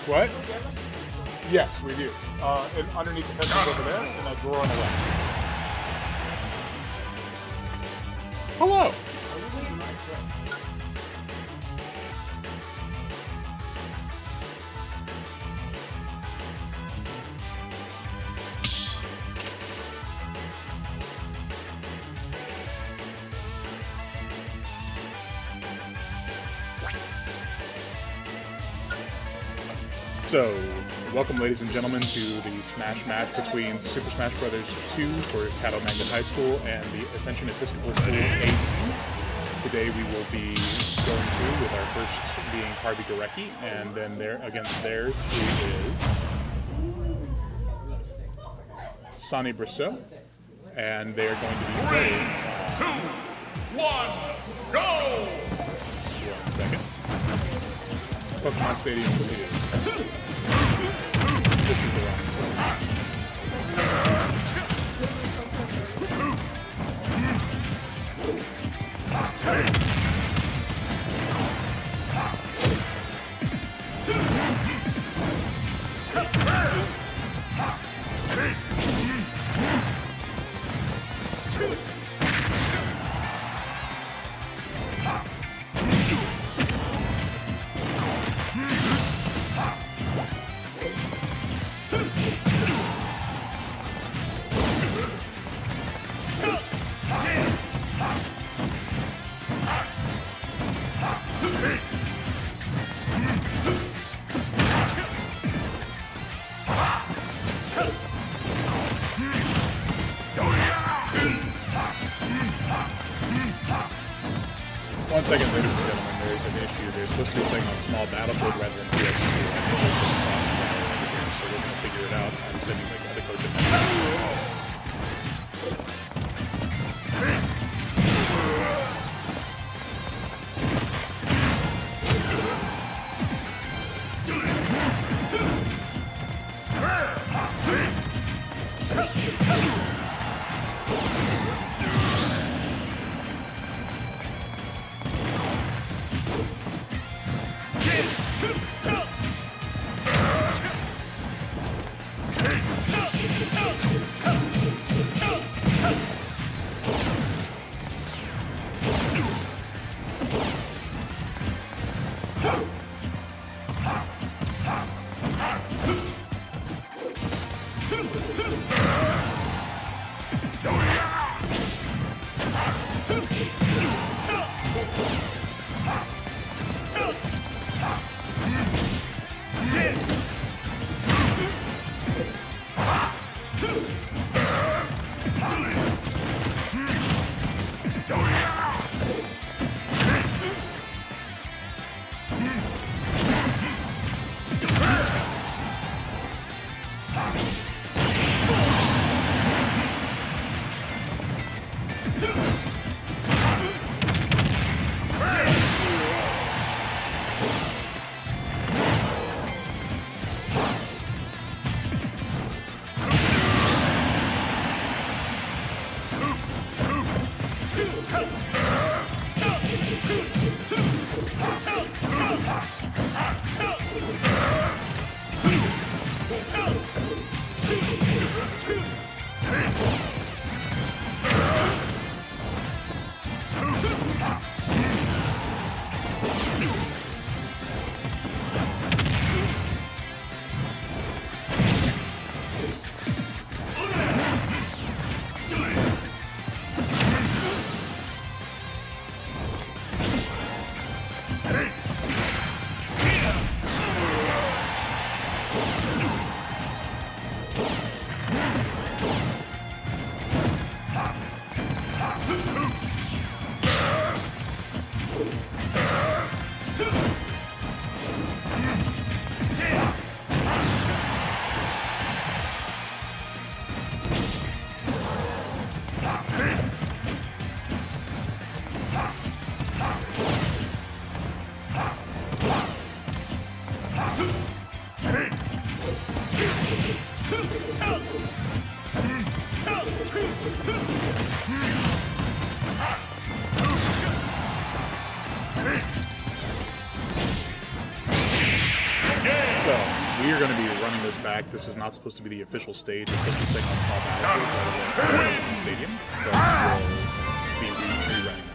What? Yes, we do. And underneath the pencils over there, and that drawer on the left. Hello! So, welcome ladies and gentlemen to the Smash match between Super Smash Bros. 2 for Caddo Magnet High School and the Ascension Episcopal School A team. Today we will be going through with our first being Harvey Gorecki, and then there against theirs is Sonny Brissot, and they're going to be playing. 2, 1, go! 1 second. Pokemon Stadium is here. This is the wrong side. One second, ladies and gentlemen, there's an issue. They're supposed to be playing on small battlefield rather than PS2. So we're going to figure it out. I'm sending the other coach we are going to be running this back. This is not supposed to be the official stage. It's supposed to be playing on small battlefield rather than stadium. But we'll be rerunning that.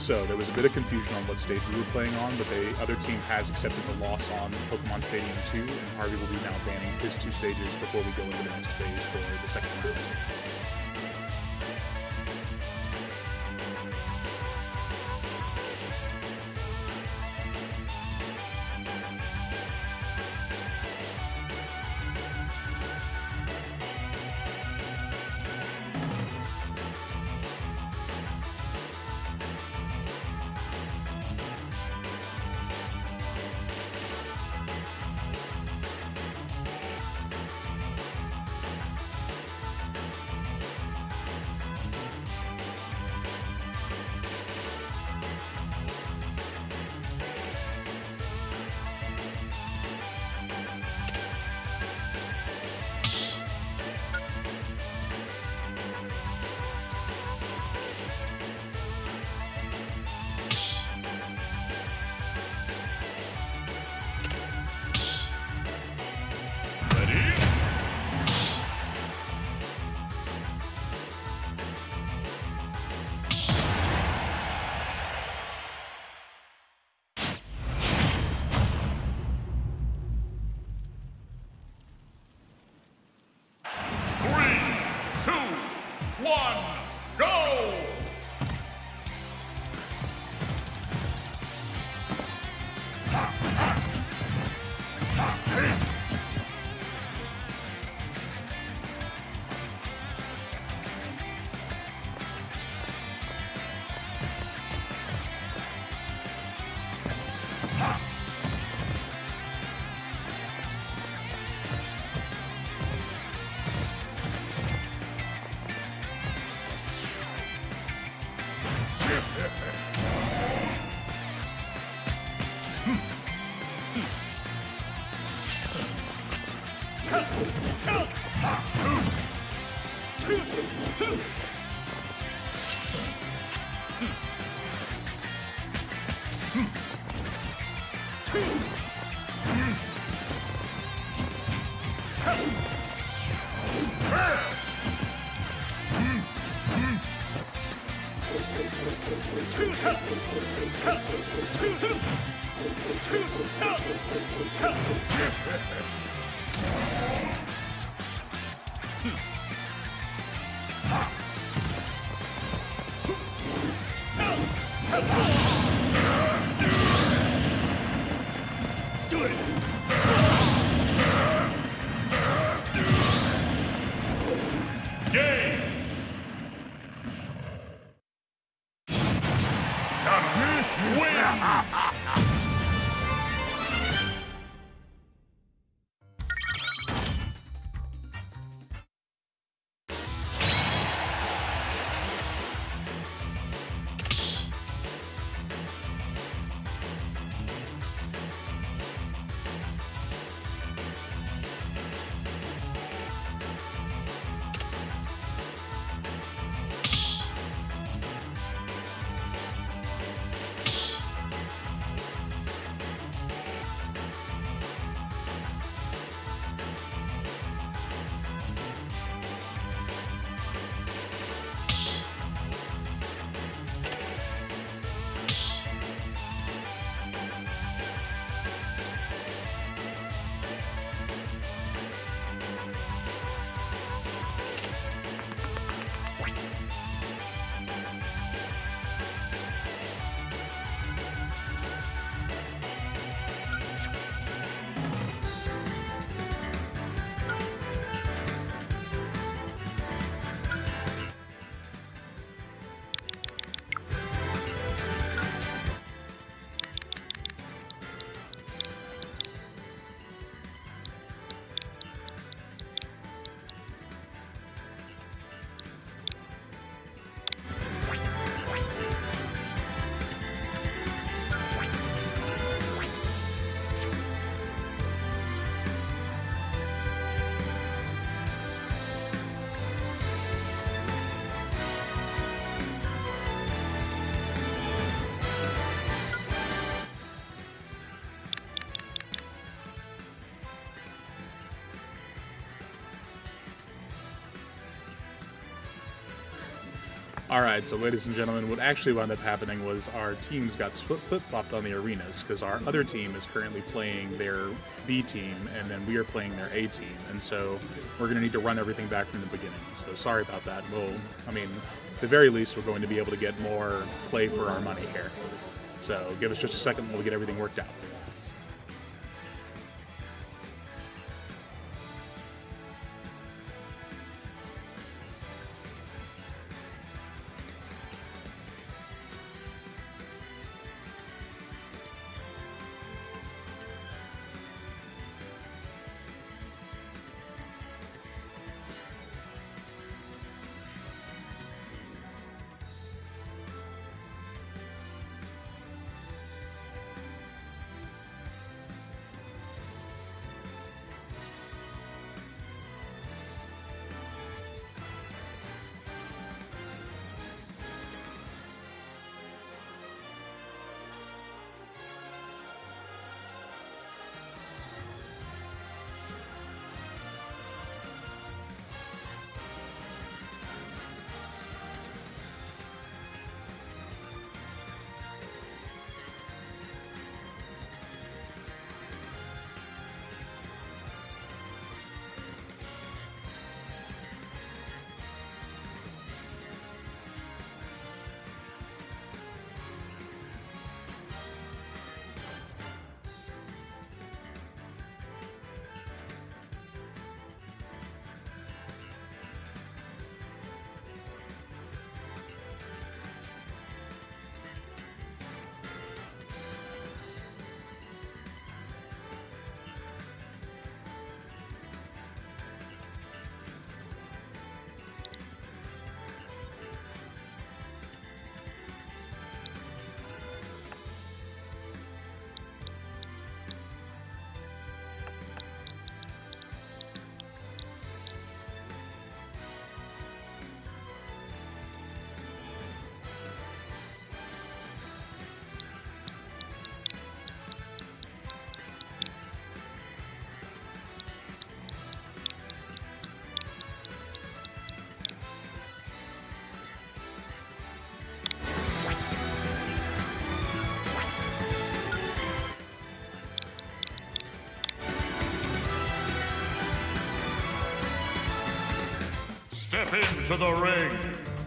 So there was a bit of confusion on what stage we were playing on, but the other team has accepted the loss on Pokemon Stadium 2, and Harvey will be now banning his 2 stages before we go into the next phase for the second round. Alright, so ladies and gentlemen, what actually wound up happening was our teams got flip-flopped on the arenas, because our other team is currently playing their B team, and then we are playing their A team, and so we're going to need to run everything back from the beginning. So sorry about that. At the very least, we're going to be able to get more play for our money here. So give us just a second while we get everything worked out. Step into the ring.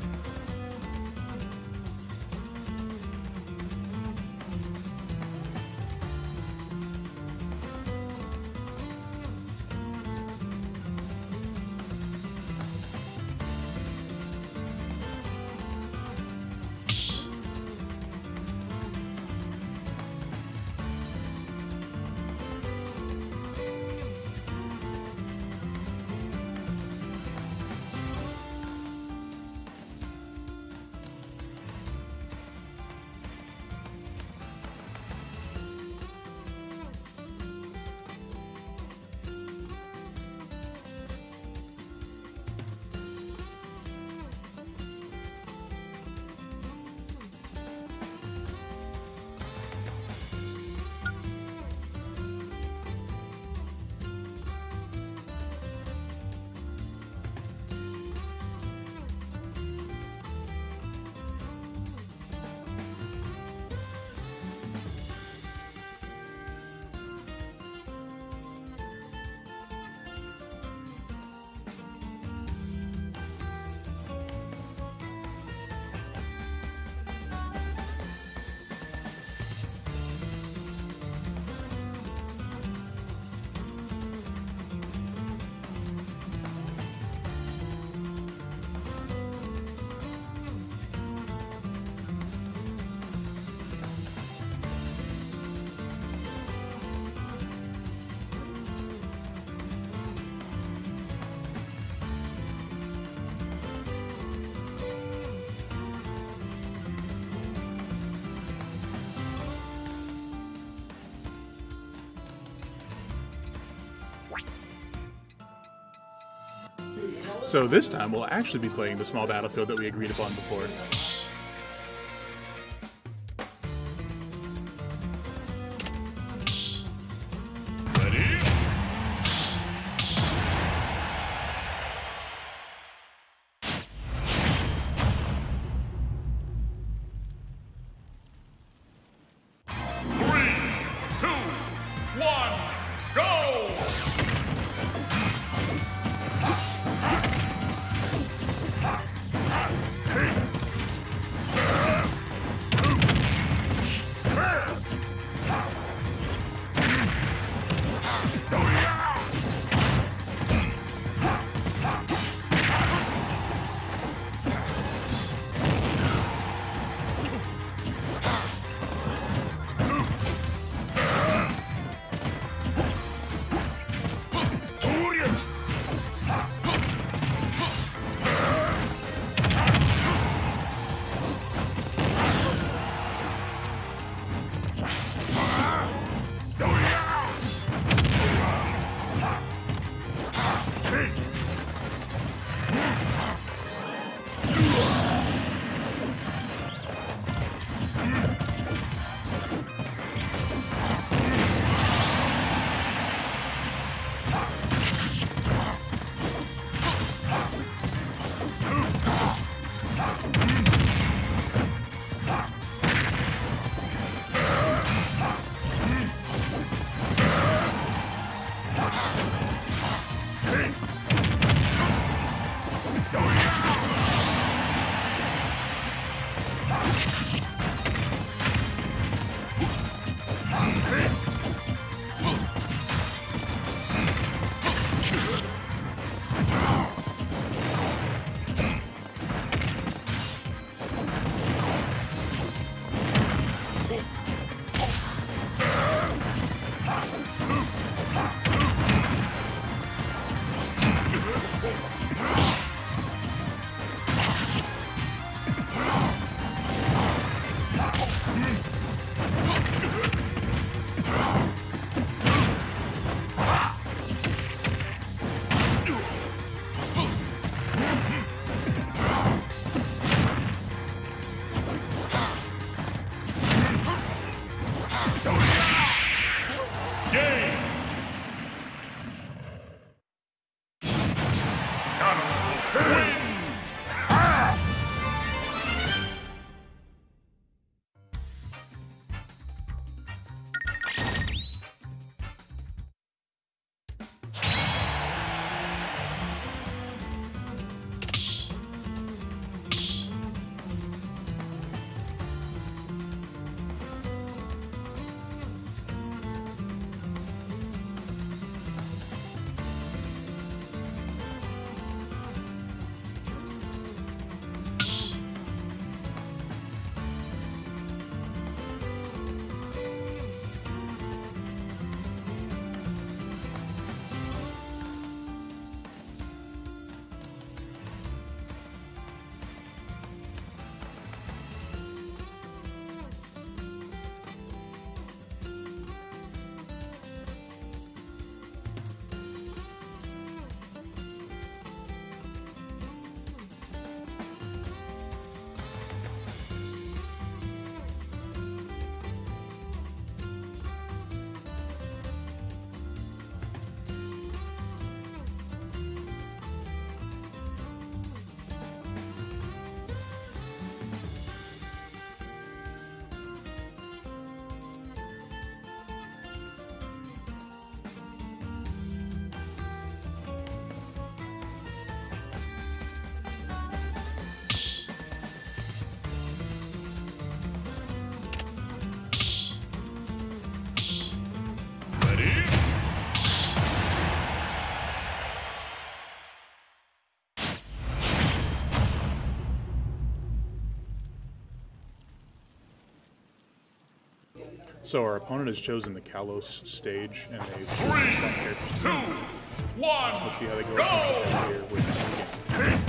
So this time we'll actually be playing the small battlefield that we agreed upon before. one, go! So our opponent has chosen the Kalos stage, and they've chosen 3, slot characters. 2, 1, Let's see how they go against the head here with this game.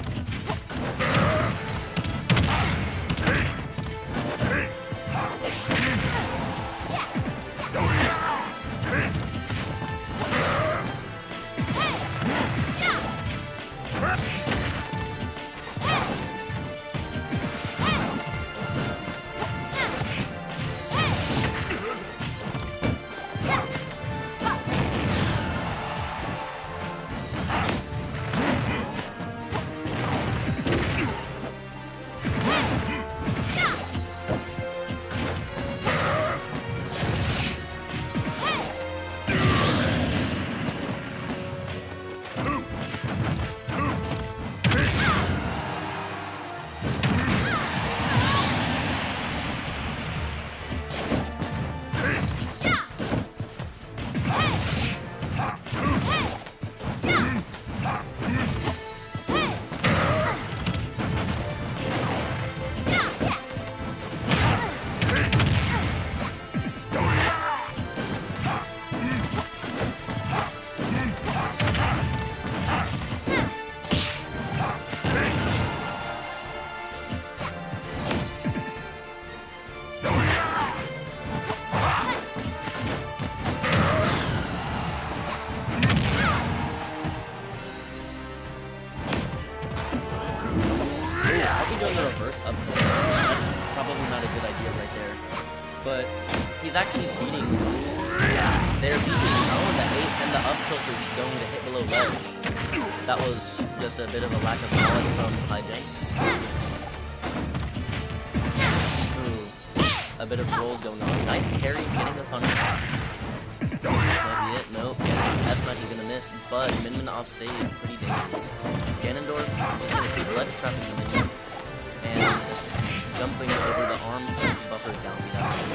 up tilt. That's probably not a good idea right there. But he's actually beating their oh, the 8 and the up tilt is going to hit below ledge. That was just a bit of a lack of knowledge from Hijinks. Ooh, a bit of rolls going on. Nice parry, getting the punish. This might be it. Nope. F smash is gonna miss, but Min off stage, pretty dangerous. Ganondorf just gonna keep ledge trapping Min and jumping over the arms to buffer it down.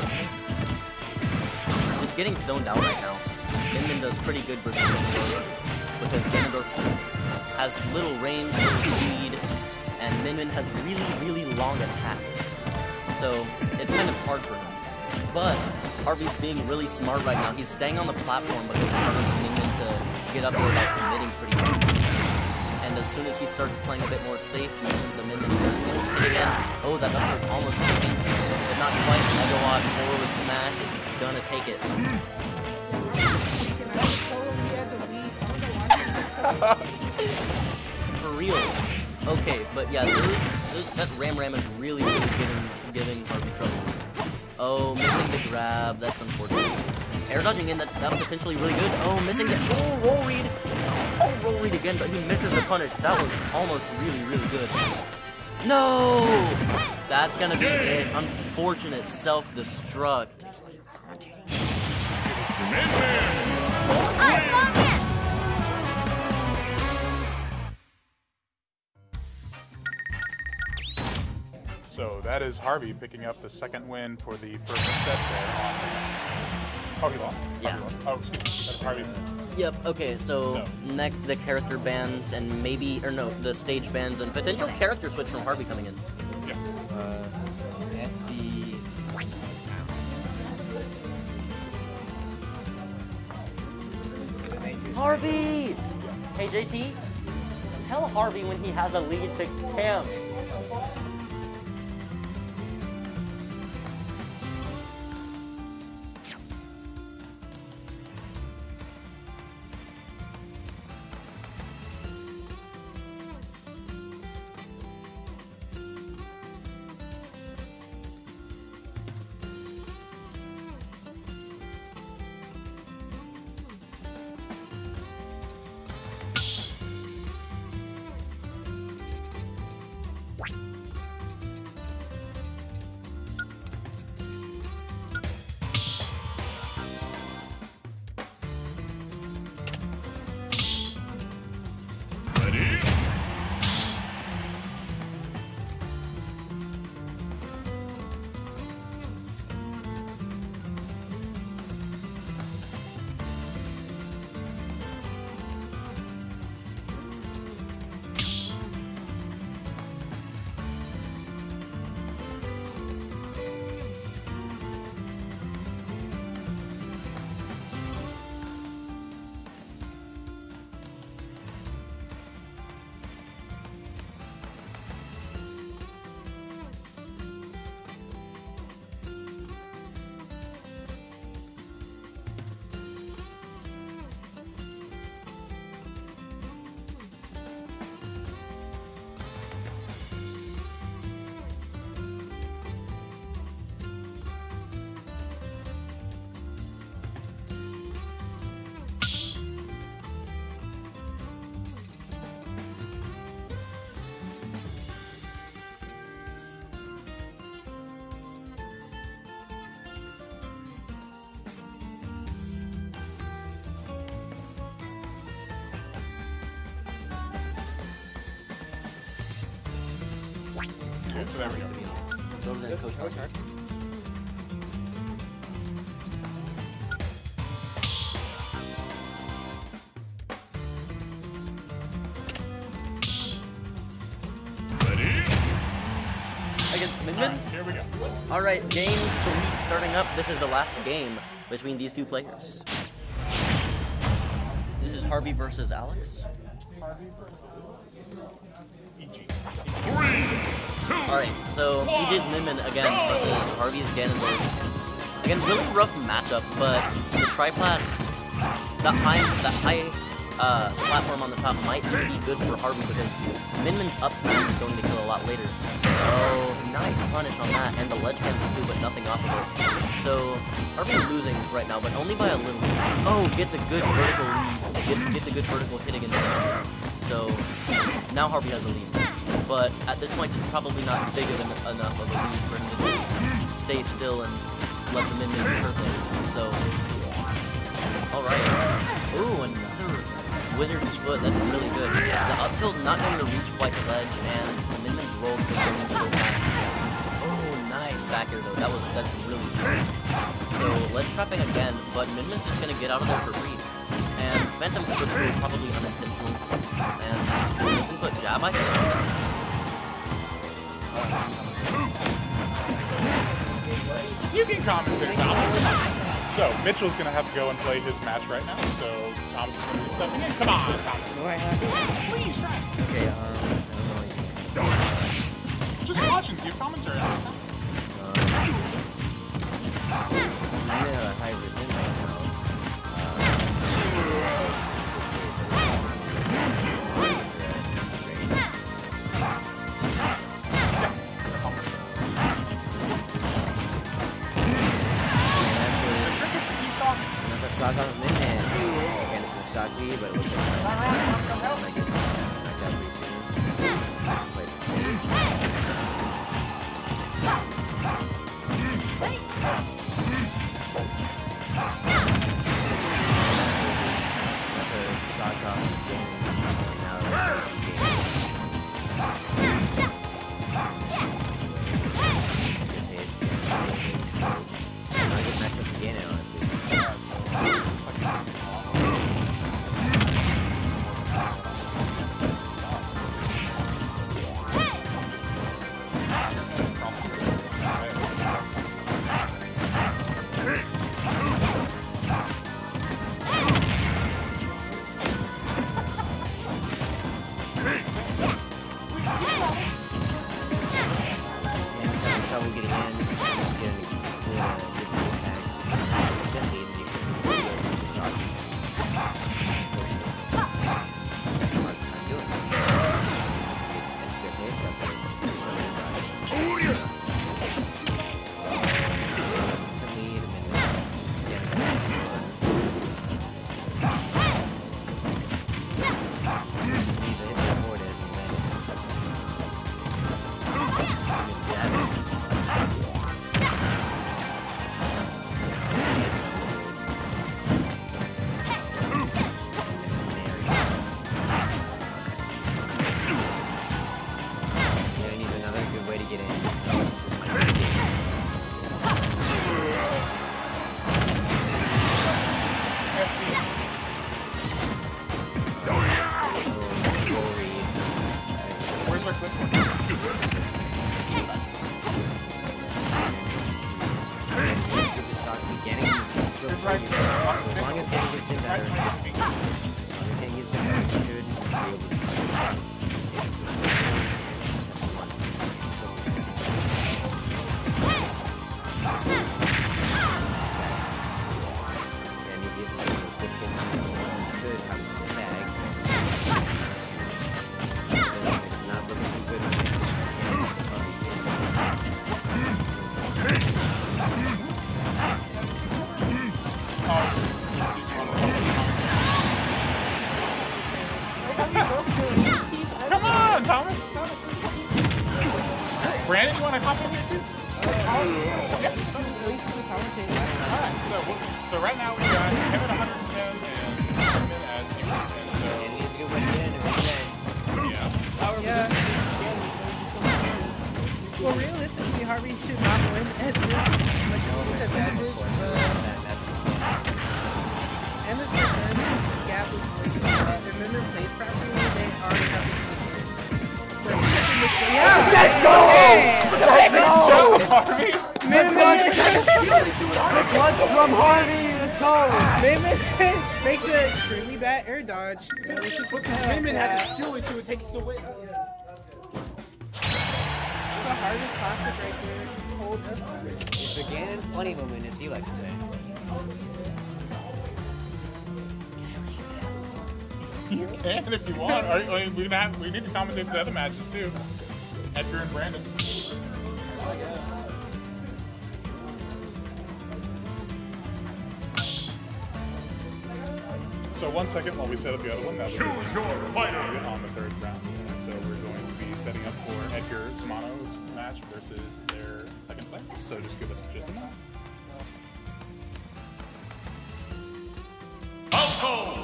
Just getting zoned out right now. Min does pretty good versus Ganondorf because Ganondorf has little range, little speed, and Min has really long attacks. So it's kind of hard for him. But Harvey's being really smart right now. He's staying on the platform, but he's telling Min to get up there by committing pretty hard. And as soon as he starts playing a bit more safe, the Min starts going to hit again. Oh, that upward almost taken, but not quite. Megawatt forward smash is gonna take it. For real. Okay, but yeah, that Ram is really giving Harvey trouble. Oh, missing the grab. That's unfortunate. Air dodging in, that was potentially really good. Oh, missing the roll read. Oh, roll read again, but he misses the punish. That was almost really good. No! That's gonna be it. Unfortunate self-destruct. So that is Harvey picking up the second win for the first set there. Oh, he lost. Yeah. Oh, excuse me. That is Harvey. Yep, okay, so next the character bans and maybe, or no, the stage bans and potential character switch from Harvey coming in. Yeah. Harvey! Hey JT, tell Harvey when he has a lead to Cam. So there we go. Go to the coach. Against Min. Here we go. All right, game 3 starting up. This is the last game between these two players. This is Harvey versus Alex. Alright, so EJ's Min again versus Harvey's Ganondorf. Again, really rough matchup, but the triplats, the high platform on the top might be good for Harvey because Minmin's up smash is going to kill a lot later. Oh, nice punish on that, and the ledge cancel too, but nothing off of it. So, Harvey's losing right now, but only by a little. Oh, gets a good vertical lead. Gets a good vertical hit against him. So, now Harvey has a lead. But at this point, it's probably not big enough of a lead for him to just stay still and let the Min be perfect. So, alright. Ooh, another Wizard's Foot. That's really good. The up tilt not going to reach quite the ledge, and the Min's roll is going to go back. Oh, nice back air though. That's really smart. So, ledge trapping again, but Min's just going to get out of there for free. And Phantom Foot's probably unintentional. And misinput jab, I think. You can commentate, Thomas. So, Mitchell's going to have to go and play his match right now, so Thomas is going to be stepping in. Come on, Thomas. Do I have to? Please, try. Okay, I don't know. Just watching, give commentary on it. I'm in a high resent right now. Stock on mid and again it's gonna stock B, but it looks like I get knocked out pretty soon. Let's play the same. That's a stock off game. Now that's a game. I get matched up again, honestly. Brandon, you want to hop in here too? Yeah. Alright, so right now we got him at 110 and Simon at 0. And so, And he's a good way to get in every day. yeah. Well, realistically, Harvey should not win at this much disadvantage, and this percentage gap is way too big. Remember, plays properly, they already have the yeah! Let's go! Harvey! The clutch from Harvey! Let's go! Minmin makes an extremely bad air dodge. Minmin has to steal it, so it takes the win. That's a Harvey classic right there. Hold us. It's the Ganon funny moment, as he likes to say. You can if you want. I mean, we need to commentate the other matches too. Edgar and Brandon. So 1 second while we set up the other one. That was Choose your fighter on the third round. So we're going to be setting up for Edgar Samano's match versus their second fight. So just give us just a moment. Falco.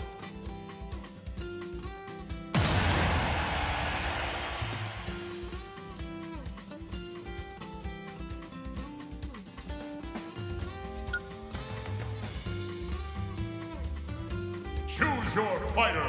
Choose your fighter.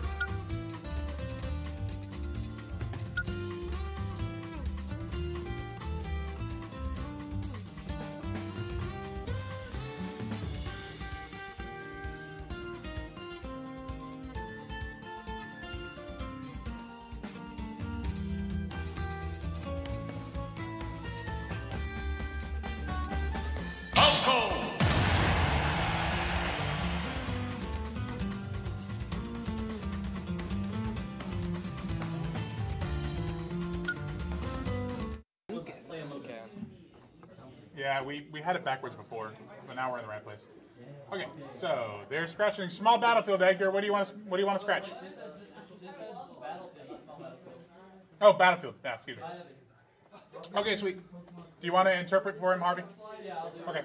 Falco. Yeah, we had it backwards before, but now we're in the right place. Okay, so they're scratching small battlefield. Edgar, what do you want to scratch? Oh, battlefield. Yeah, excuse me. Okay, sweet. Do you want to interpret for him, Harvey? Okay.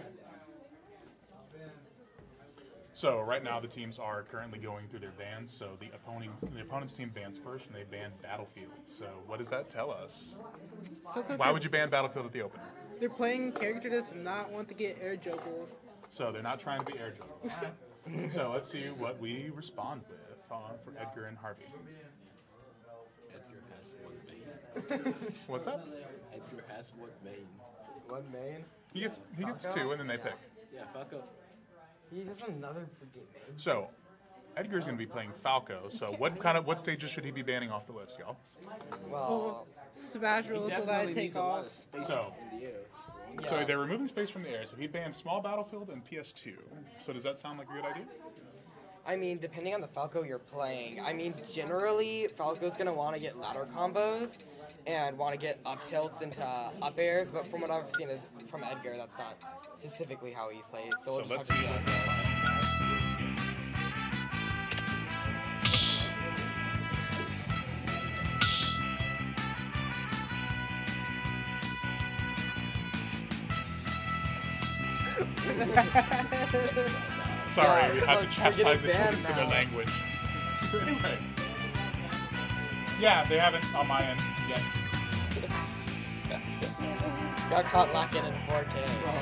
So right now the teams are currently going through their bans. So the opponent's team bans first, and they ban battlefield. So what does that tell us? Why would you ban battlefield at the opener? They're playing character that does not want to get air joker. So they're not trying to be air jugglers. So let's see what we respond with for Edgar and Harvey. Edgar has one main. What's up? Edgar has one main. One main. He gets two, and then they pick. Yeah, Falco. He has another freaking main. So Edgar's going to be playing Falco. So what stages should he be banning off the list, y'all? Well, Smash rules so that I take off. So they're removing space from the air. So he banned small battlefield and PS2. So does that sound like a good idea? I mean, depending on the Falco you're playing, I mean, generally, Falco's going to want to get ladder combos and want to get up tilts into up airs, but from what I've seen is from Edgar, that's not specifically how he plays. So, we'll let's just see. have to see how it Sorry, Yeah, we had to look, chastise we're the getting Twitter banned for the now. language. Anyway. Yeah, they haven't on my end yet. Got caught lacking in 4K.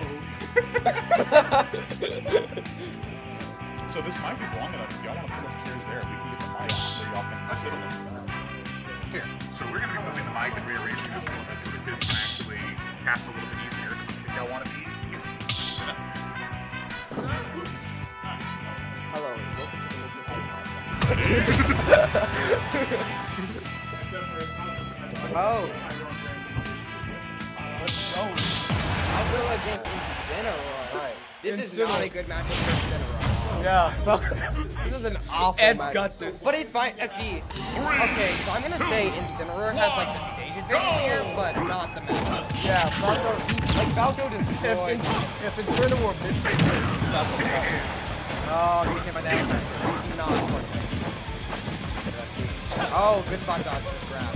So this mic is long enough. If y'all want to put upstairs there, we can get the mic where y'all can sit a little bit. Here. So we're going to be moving the mic and rearranging this a little bit so the kids can actually cast a little bit easier if y'all want to be here. Hello, welcome to the Mr. Oh. I'll go against Incineroar. This is not a good matchup for Incineroar. Yeah. This is an awful Ed's match. got this. But it's fine. FD. Okay, so I'm gonna say Incineroar has like the stage advantage here, but not the matchup. Yeah, Falco. Like Falco destroys. If it's Incineroar mistakes it, that's what happens. Oh, he hit my dad. He's not unfortunate. Oh, good spot dodge. Good grab.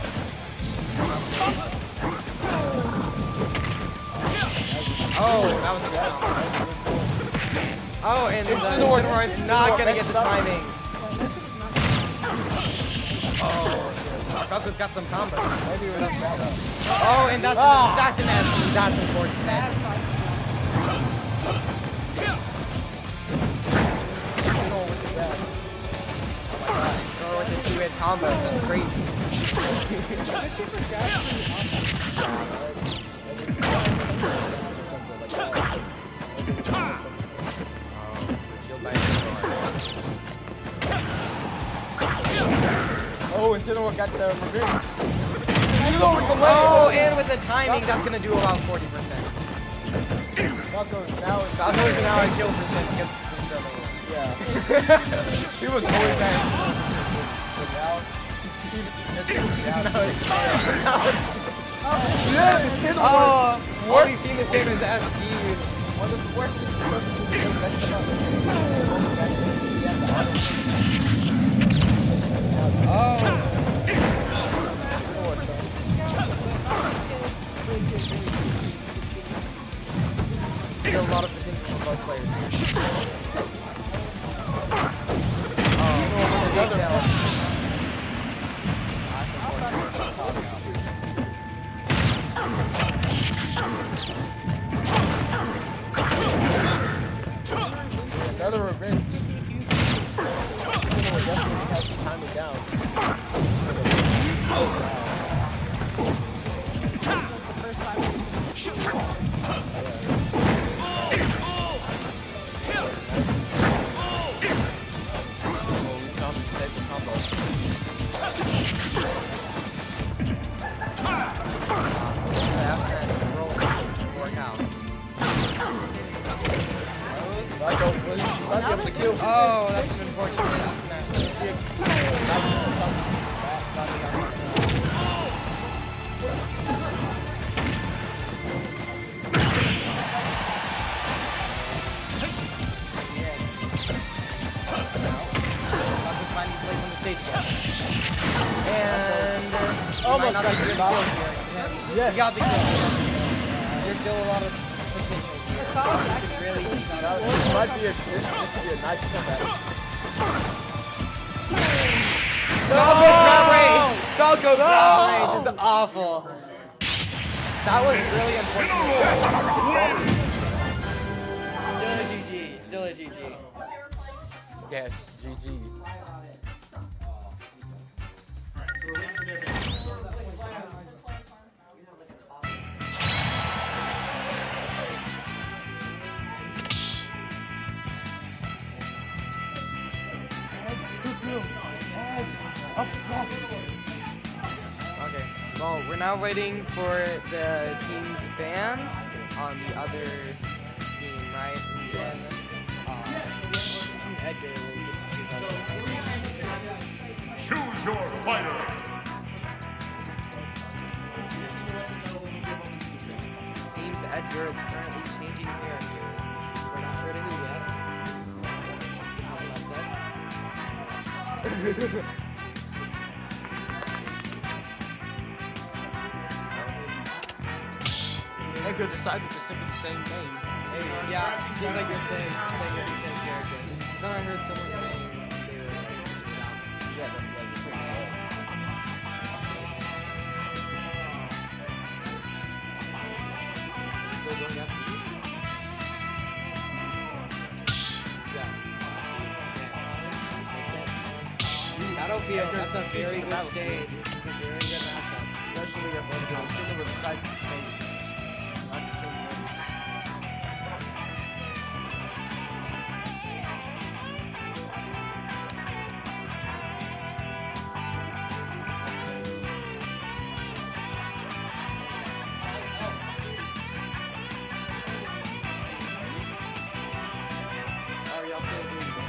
Oh, that was a good. Oh, and Incineroar is not gonna get the timing. Oh, Falco's got some combos. Maybe we're not bad though. Oh, and that's an S. That's unfortunate. Or with a two-hit combo, that's crazy. Oh, Incineroar got the revenge. Oh, and with the timing, that's gonna do about 40%. Falco's now Falco is now at kill percent because of Incineroar. Yeah. He was always at Oh, all we've seen this game is SDs. One of the worst things supposed to do is mess them Oh. There's a lot of potential for both players. Oh, another one. Another revenge. Definitely has to time it down. Oh, that's an unfortunate Almost got the kill. Yeah, you got the kill. There's still a lot of potential here. Really this might be this could be a nice comeback. Falco grab range! Falco grab range is awful. That was really unfortunate. Still a GG. Still a GG. Yes, GG. Okay, well, we're now waiting for the team's bands on the other team, right? And then Edgar will get to Choose your fighter. Seems Edgar is currently changing characters. We're not sure to who yet. I'm upset. Edgar decided to stick with the same name. Yeah, seems like you're staying with the same character. Then I heard someone saying they were like, Yeah, that's pretty solid. Still going after you? Battlefield, that's a very good stage. This is a very good matchup. Especially if I'm sitting with the side to change. Not to change names. Are y'all still doing this?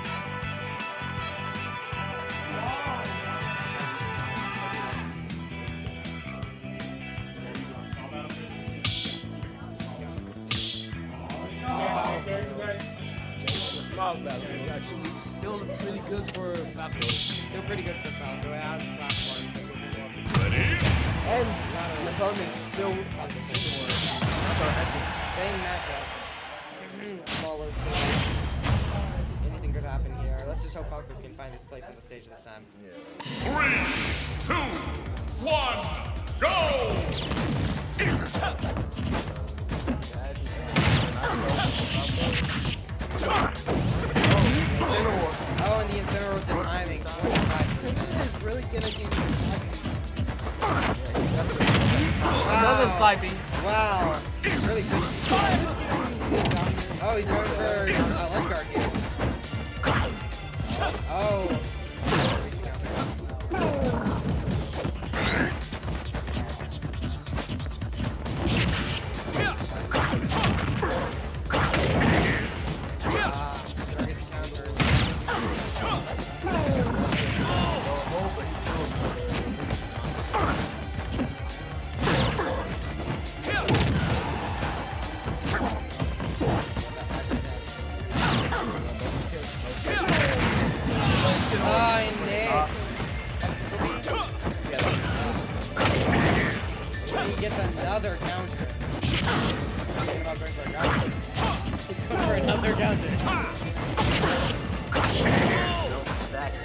Small battle actually still pretty good for Falco. Still pretty good for Falco. It has platform. And the opponent's still on the same board. Same matchup. Smaller stage. Anything could happen here. Let's just hope Falco can find his place on the stage this time. 3, 2, 1, go! Oh, and the Incineroar with the timing. 25%. It's really gonna give you Another sliping. Wow. Really good. Oh, he's going for ledge guard here. Oh.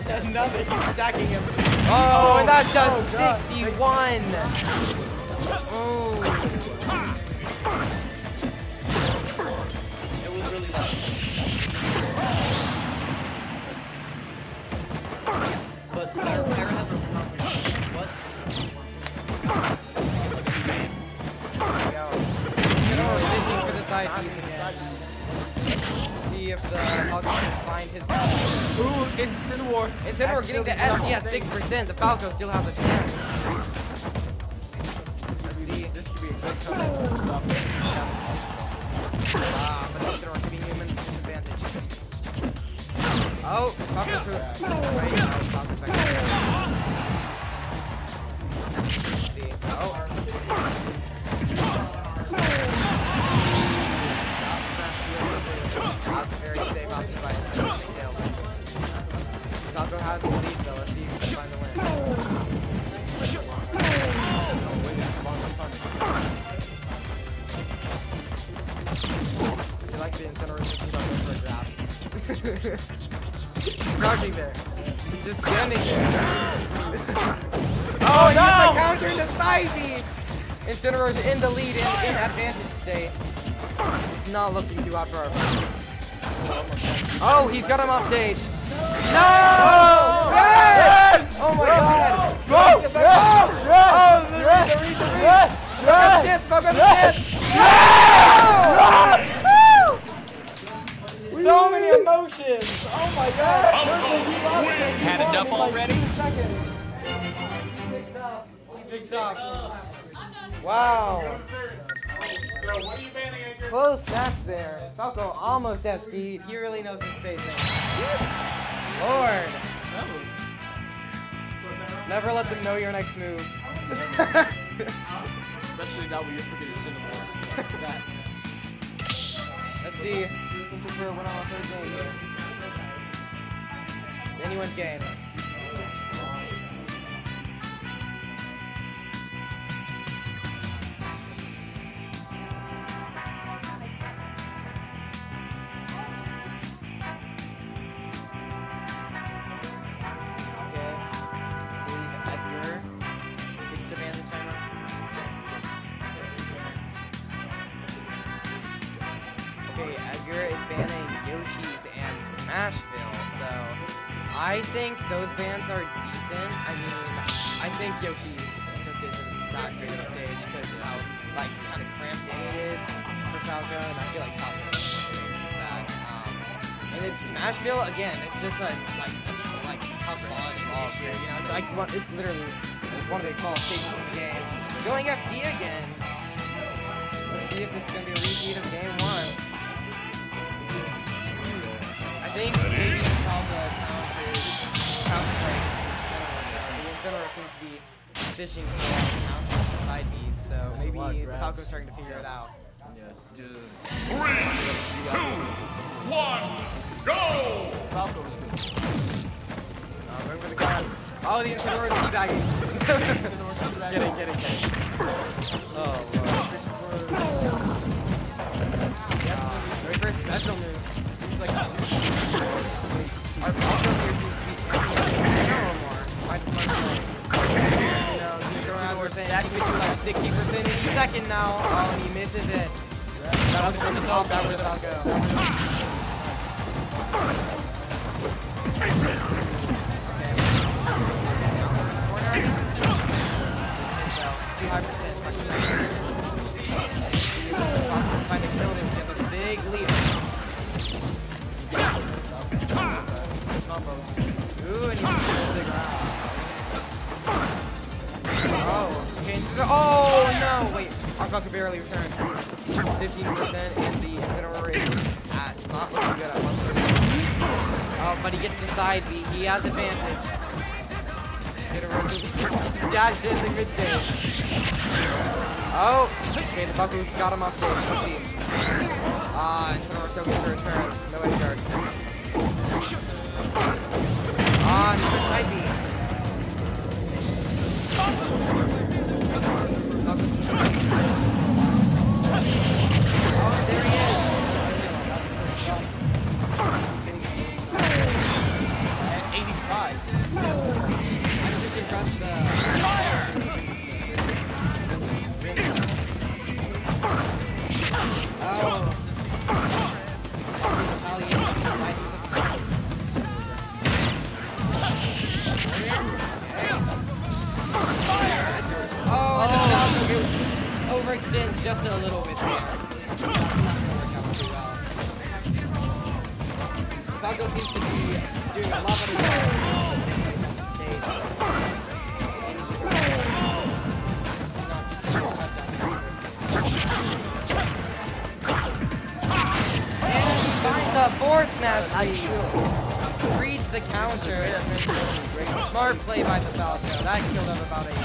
Another, he's stacking him. Oh, and that does 61. Oh. It was really loud. But Para has a what? Yo. Fishing for the side piece again. See if the Falco can find his. Ooh, Incineroar. Incineroar getting the SP at 6%. The Falco still has a chance. Let's see. This could be a good comeback. But Incineroar giving humans disadvantage. Oh, Falco's to right now. Falco's back there. Let's see. Oh. That's very safe off the fight. Falco has the lead though. Let's see if he can find the win. I like the Incineroar thinking about going for a grab. Crouching there. He's just standing there. Oh, no! He's countering the side B! Incineroar's in the lead in advantage state. Not looking too hot for our friend. Oh, he's got him off stage. No! Yes! Oh my god! Go! Oh, the read! Fuck up the chance! So many emotions! Oh my god! Had enough already? He picks up. Wow. So what are you banning, Edgar? Close match there. Falco almost has speed. He really knows his spacing. Lord. Never let them know your next move. Especially now when you're forgetting Incineroar. That. Let's see who can prefer a win on the third game. It's anyone's game. I think those bands are decent. I mean, I think Yoshi's just isn't that great of a stage because of how like kind of cramped in it is for Falco, and I feel like Falco is that. And it's Smashville again. It's just a like tough quality ball here. You know, it's like it's literally one of the smallest stages in the game. Going FD again. Let's see if it's gonna be a repeat of game one. I think maybe Falco counter-strike the Incineroar seems to be fishing for counter side Bs, so maybe Falco's starting to figure it out. Yes, dude. 3, 2, 1, go! Falco is good. Going for the gun. Oh, the Incineroar is teabagging. Get it. Oh, Lord. Very first special move. Seems like our Falco here seems to be Incineroar more. Quite smart play. You know, he's around percent. He could do like 60% any second now. Oh, and he misses it. Got up from the top, back with Falco. Trying to kill him, get a big lead. Ooh, and he's big round. Oh, changes it. Oh no! Wait, our Falco barely returned. 15%, and the Incineroar is at not looking good at 130. Oh, but he gets the side beat. He has advantage. Dashed in the good stage. Oh, okay, the Falco's got him off stage. Let's see. Incineroar still gets a return. No edge guard. Another side beat. Oh, there he is. At 85. overextends just a little bit there. Not gonna work out too well. Falco seems to be doing a lot better stage. And he finds a forward smash lead. Reads the counter. Smart play by the Falco. That killed him about a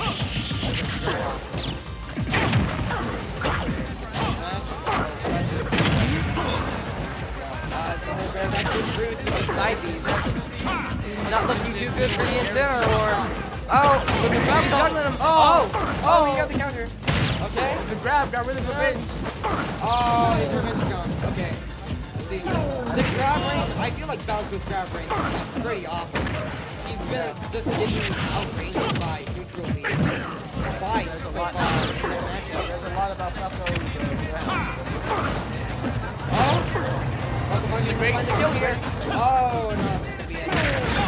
not looking too good for the center or he's juggling him. Oh, he got the counter. Okay. The grab got rid of the revenge. Oh, his revenge is gone. Okay. See, the grab range, I feel like Falco's grab range is pretty awful. He's been just getting outranged by neutral leads twice so far in their matchup. There's a lot about Falco. Falco finds the kill here. Oh, no, it's going to be it.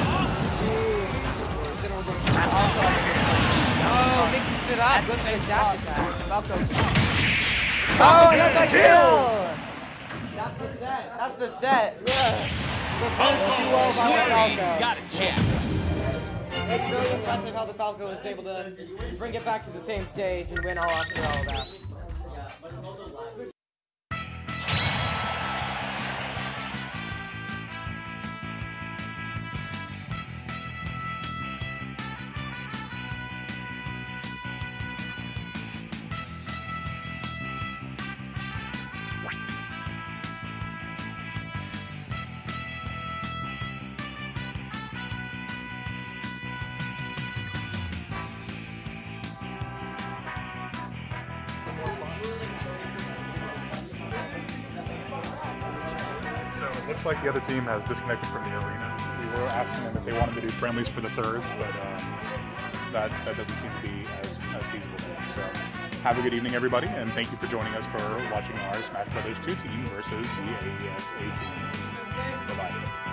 Oh, mixes it up. Looks like a dash attack. Falco. Oh, that's a kill! That's the set. That's the set. The first 2-0 by Falco. Got it, champ. It's really impressive how the Falco was able to bring it back to the same stage and win all after all of that. Looks like the other team has disconnected from the arena. We were asking them if they wanted to do friendlies for the thirds, but that doesn't seem to be as feasible to them. So have a good evening, everybody, and thank you for joining us for watching our Smash Brothers 2 team versus the AES A team. Bye-bye.